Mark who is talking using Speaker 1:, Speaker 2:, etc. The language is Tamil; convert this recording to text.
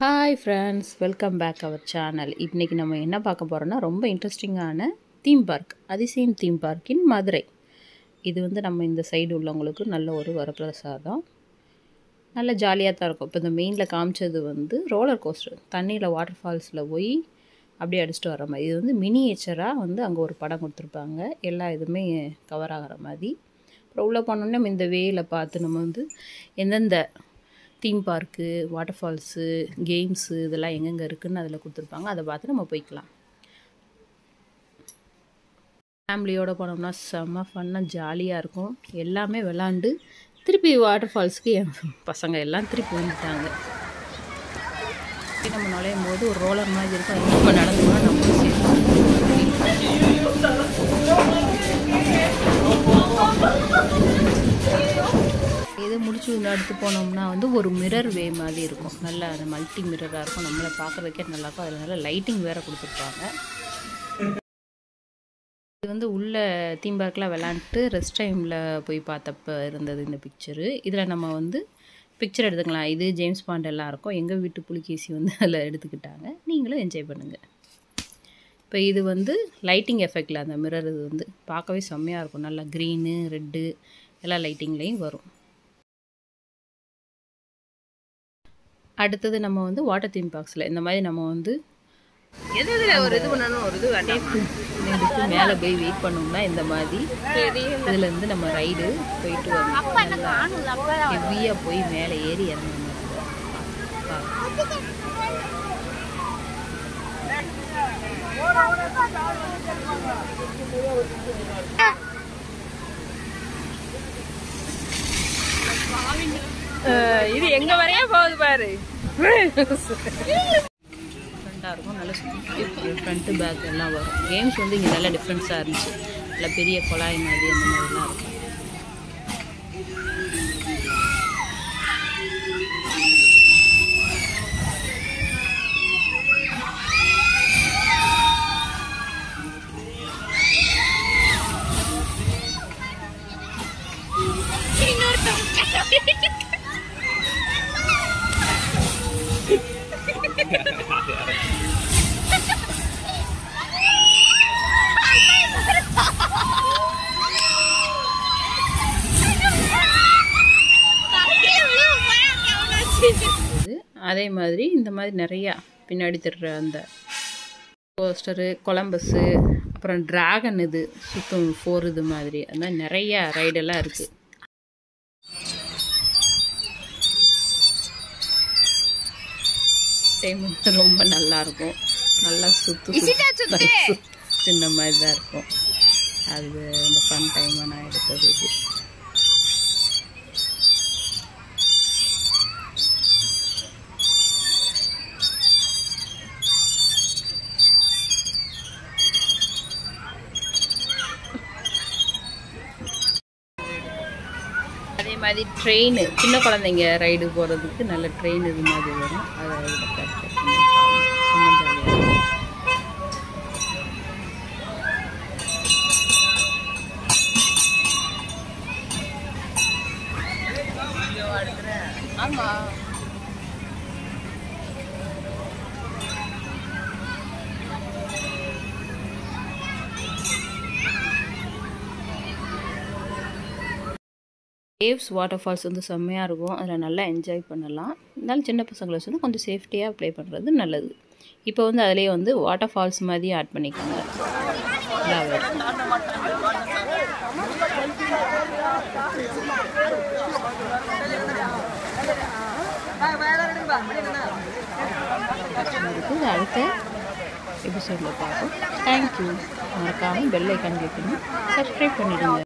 Speaker 1: Hi friends, welcome back our channel. இன்றைக்கி நம்ம என்ன பார்க்க போகிறோன்னா, ரொம்ப இன்ட்ரெஸ்டிங்கான தீம் பார்க், அதிசயம் தீம் பார்க்கின் மதுரை. இது நம்ம இந்த சைடு உள்ளவங்களுக்கு நல்ல ஒரு வரப்பிரசாதம். நல்ல ஜாலியாக தான் இருக்கும். இப்போ இந்த மெயினில் காமிச்சது ரோலர் கோஸ்டர், தண்ணியில் வாட்டர் ஃபால்ஸில் போய் அப்படியே அடிச்சுட்டு வர மாதிரி. இது மினியேச்சராக அங்கே ஒரு படம் கொடுத்துருப்பாங்க, எல்லா இதுவுமே கவர் ஆகிற மாதிரி. அப்புறம் உள்ளே போனோன்னே இந்த வேயில் பார்த்து நம்ம எந்தெந்த theme park, water falls, games இதெல்லாம் எங்கெங்கே இருக்குதுன்னு அதில் கொடுத்துருப்பாங்க. அதை பார்த்து நம்ம போய்க்கலாம். ஃபேமிலியோடு போனோம்னா செம்ம ஃபன்னாக ஜாலியாக இருக்கும். எல்லாமே விளாண்டு திருப்பி வாட்டர் ஃபால்ஸுக்கு என் பசங்க எல்லாம் திருப்பி வந்துட்டாங்க. நம்ம நுழையும் போது ஒரு ரோலர் மாதிரி இருக்கும், அது நம்ம நடந்தோம்னா நம்மளும் சேர்த்து இதை முடிச்சு அடுத்து போனோம்னா ஒரு மிரர் வே மாதிரி இருக்கும். நல்லா அந்த மல்டி மிரராக இருக்கும், நம்மளை பார்க்குறதுக்கே நல்லாயிருக்கும். அதில் நல்லா லைட்டிங் வேறு கொடுத்துருப்பாங்க. இது உள்ள தீம் பார்க்கெலாம் விளாண்டுட்டு ரெஸ்ட் டைமில் போய் பார்த்தப்ப இருந்தது இந்த பிக்சரு. இதில் நம்ம பிக்சர் எடுத்துக்கலாம். இது ஜேம்ஸ் பாண்ட் எல்லாம் இருக்கும். எங்கள் வீட்டு புலிகேசி அதில் எடுத்துக்கிட்டாங்க. நீங்களும் என்ஜாய் பண்ணுங்கள். இப்போ இது லைட்டிங் எஃபெக்டில் அந்த மிரர் இது பார்க்கவே செம்மையாக இருக்கும். நல்லா க்ரீனு, ரெட்டு எல்லா லைட்டிங்லேயும் வரும். அடுத்தது நம்ம வாட்டர் தீம் பார்க்ஸில் இந்த மாதிரி நம்ம ஒரு இது பண்ணணும், ஒரு இது எடுத்து மேலே போய் வெயிட் பண்ணோம்னா இந்த மாதிரி இதுலேருந்து நம்ம ரைடு போயிட்டு வரோம். ஹெவியாக போய் மேலே ஏறி இறங்கணும். இது எங்க வரையா போகுது பாரு. டிஃப்ரெண்ட்டாக இருக்கும். நல்லா சுற்றி ஃப்ரண்ட்டு பேக் எல்லாம் வரும். கேம்ஸ் இங்கே நல்லா டிஃப்ரெண்ட்ஸாக இருந்துச்சு. நல்லா பெரிய குழாய் மாதிரி அந்த மாதிரிலாம் இருக்கும். அதே மாதிரி இந்த மாதிரி நிறையா பின்னாடி தர்ற அந்த கோஸ்டரு, கொலம்பஸ்ஸு, அப்புறம் ட்ராகன் இது சுத்தம் 4 இது மாதிரி அந்த மாதிரி நிறையா ரைடெல்லாம் இருக்குது. டைம் ரொம்ப நல்லாயிருக்கும். நல்லா சின்ன மாதிரி தான் இருக்கும். அது இந்த ஃபன் டைமாக நான் எடுத்தது இது. அதே மாதிரி ட்ரெயின், சின்ன குழந்தைங்க ரைடு போகிறதுக்கு நல்ல ட்ரெயின் இது மாதிரி வரும். அதை ரொம்ப ஜாலியாக இருக்கும். ஆமாம், வேவ்ஸ் வாட்டர் ஃபால்ஸ் செம்மையாக இருக்கும். அதில் நல்லா என்ஜாய் பண்ணலாம். இருந்தாலும் சின்ன பசங்களை கொஞ்சம் சேஃப்டியாக ப்ளே பண்ணுறது நல்லது. இப்போ அதிலே வாட்டர் ஃபால்ஸ் மாதிரி ஆட் பண்ணிக்கோங்க. அடுத்த எபிசோடில் பார்ப்போம். தேங்க்யூ. மறக்காமல் பெல் ஐக்கான் கிளிக் பண்ணி சப்ஸ்கிரைப் பண்ணிடுங்க.